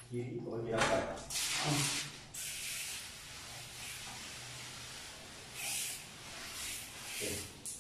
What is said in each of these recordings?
Kiri bagi rapat. Okey.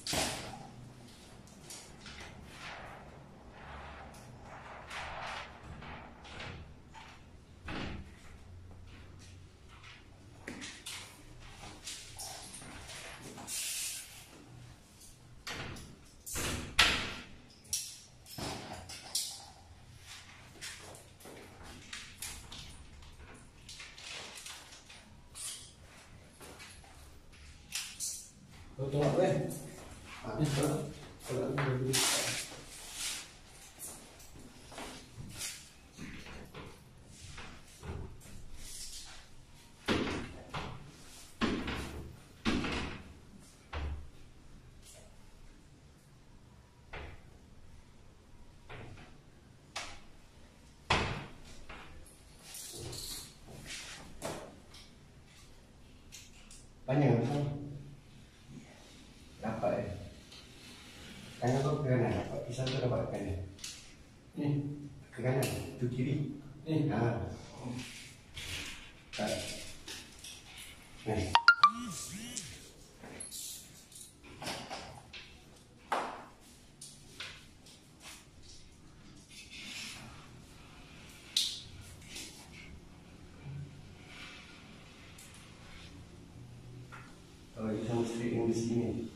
Kau tolak tu kan? Ni tolak. Tolak tu boleh beli. Panjang tu. Dapat tangan kau ke kanan, dapat pisau tu dapat ke kanan. Ni. Ke kanan, tu kiri. Ni. Tak. Ni. Kalau kita mesti straight yang di sini.